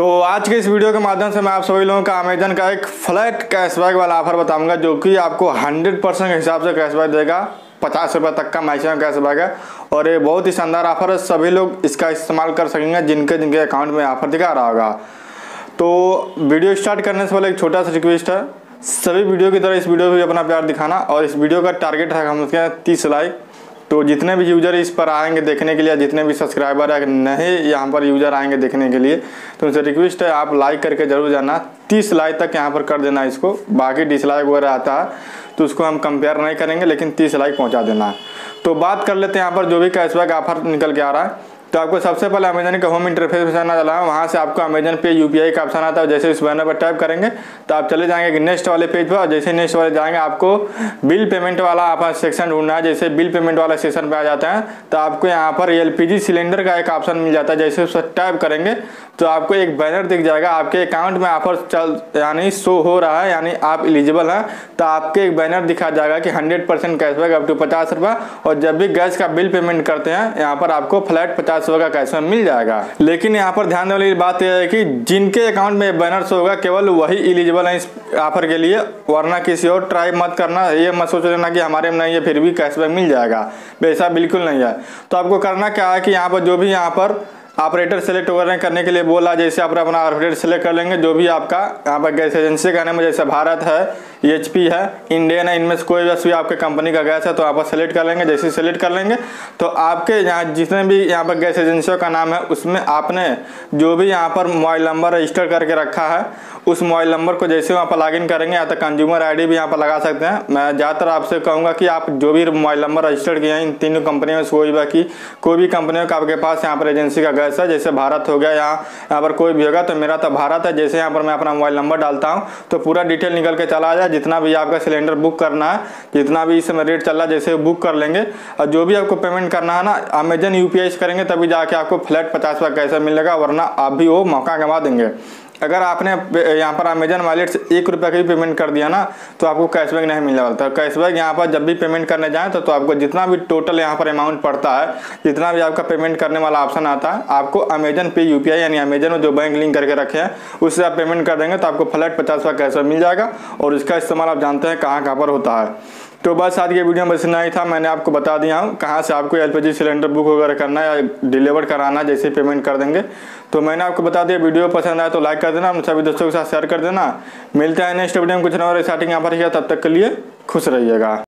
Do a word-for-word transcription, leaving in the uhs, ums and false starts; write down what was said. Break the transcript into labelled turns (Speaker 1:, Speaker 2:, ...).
Speaker 1: तो आज के इस वीडियो के माध्यम से मैं आप सभी लोगों का अमेजन का एक फ्लैट कैशबैक वाला ऑफर बताऊंगा, जो कि आपको हंड्रेड परसेंट के हिसाब से कैशबैक देगा। पचास रुपये तक का मैक्सिमम कैशबैक है और ये बहुत ही शानदार ऑफर है। सभी लोग इसका इस्तेमाल कर सकेंगे जिनके जिनके अकाउंट में ऑफर दिखा रहा होगा। तो वीडियो स्टार्ट करने से पहले एक छोटा सा रिक्वेस्ट है, सभी वीडियो की तरह इस वीडियो को भी अपना प्यार दिखाना। और इस वीडियो का टारगेट है हम उसके तीस लाइक। तो जितने भी यूज़र इस पर आएंगे देखने के लिए, जितने भी सब्सक्राइबर है नए यहाँ पर यूज़र आएंगे देखने के लिए, तो उनसे रिक्वेस्ट है आप लाइक करके जरूर जाना। तीस लाइक तक यहाँ पर कर देना इसको। बाकी डिसलाइक वगैरह आता है तो उसको हम कंपेयर नहीं करेंगे, लेकिन तीस लाइक पहुँचा देना। तो बात कर लेते हैं यहाँ पर जो भी कैशबैक ऑफर निकल के आ रहा है। तो आपको सबसे पहले अमेजन का होम इंटरफेस पे जाना चला है। वहाँ से आपको अमेजन पे यूपीआई का ऑप्शन आता है। जैसे इस बैनर पर टाइप करेंगे तो आप चले जाएंगे नेक्स्ट वाले पेज पर। और जैसे नेक्स्ट वाले जाएंगे आपको बिल पेमेंट वाला आप सेक्शन ढूंढना है। जैसे बिल पेमेंट वाला सेक्शन पे आ जाते हैं तो आपको यहाँ पर एलपीजी सिलेंडर का एक ऑप्शन मिल जाता है। जैसे उस पर टाइप करेंगे तो आपको एक बैनर दिख जाएगा, आपके अकाउंट में ऑफर चल यानी शो हो रहा है, यानी आप एलिजिबल हैं। तो आपके एक बैनर दिखा जाएगा कि hundred percent cashback up to पचास रुपये। और जब भी गैस का बिल पेमेंट करते हैं यहाँ पर आपको फ्लैट पचास रुपये का कैशबैक मिल जाएगा। लेकिन यहाँ पर ध्यान देने वाली बात यह है कि जिनके अकाउंट में बैनर शो होगा केवल वही एलिजिबल है इस ऑफर के लिए, वरना किसी और ट्राई मत करना। ये मत सोच लेना कि हमारे में नहीं है फिर भी कैशबैक मिल जाएगा, वैसा बिल्कुल नहीं है। तो आपको करना क्या है कि यहाँ पर जो भी यहाँ पर ऑपरेटर सेलेक्ट वगैरह करने के लिए बोला, जैसे आप अपना ऑपरेटर सेलेक्ट कर लेंगे। जो भी आपका यहाँ पर गैस एजेंसी का नाम है, जैसे भारत है, एचपी है, इंडियन है, इनमें से कोई भी आपके कंपनी का गैस है तो यहाँ पर सेलेक्ट कर लेंगे। जैसे सेलेक्ट कर लेंगे तो आपके यहाँ जितने भी यहाँ पर गैस एजेंसियों का नाम है उसमें आपने जो भी यहाँ पर मोबाइल नंबर रजिस्टर करके रखा है उस मोबाइल नंबर को जैसे वहाँ पर लॉगिन करेंगे, या तो कंज्यूमर आईडी भी यहाँ पर लगा सकते हैं। मैं ज़्यादातर आपसे कहूँगा कि आप जो भी मोबाइल नंबर रजिस्टर किए हैं इन तीनों कंपनियों में कोई भी कोई भी कंपनियों का आपके पास यहाँ पर एजेंसी का गैस है, जैसे भारत हो गया, यहाँ यहाँ पर कोई भी होगा तो मेरा तो भारत है। जैसे यहाँ पर मैं अपना मोबाइल नंबर डालता हूँ तो पूरा डिटेल निकल के चला जाए। जितना भी आपका सिलेंडर बुक करना है, जितना भी इस समय रेट चल रहा है, जैसे बुक कर लेंगे। और जो भी आपको पेमेंट करना है ना अमेजन यूपीआई से करेंगे तभी जाके आपको फ्लैट पचास रुपये कैसे मिलेगा, वरना आप भी वो मौका गंवा देंगे। अगर आपने यहाँ पर अमेजन वॉलेट से एक रुपये का भी पेमेंट कर दिया ना तो आपको कैशबैक नहीं मिलने वाला। तो कैशबैक यहाँ पर जब भी पेमेंट करने जाएँ तो, तो आपको जितना भी टोटल यहाँ पर अमाउंट पड़ता है, जितना भी आपका पेमेंट करने वाला ऑप्शन आता है, आपको अमेजन पे यूपीआई यानी अमेजन में जो बैंक लिंक करके रखे हैं उससे आप पेमेंट कर देंगे तो आपको फ्लैट पचास रुपये कैशबैक मिल जाएगा। और इसका इस्तेमाल आप जानते हैं कहाँ कहाँ पर होता है। तो बस आज के वीडियो में बस इतना ही था। मैंने आपको बता दिया हूँ कहाँ से आपको एलपीजी सिलेंडर बुक वगैरह करना है या डिलीवर कराना, जैसे पेमेंट कर देंगे। तो मैंने आपको बता दिया। वीडियो पसंद आया तो लाइक कर देना, अपने सभी दोस्तों के साथ शेयर कर देना। मिलते हैं नेक्स्ट वीडियो में कुछ नया स्टार्टिंग यहाँ पर किया। तब तक के लिए खुश रहिएगा।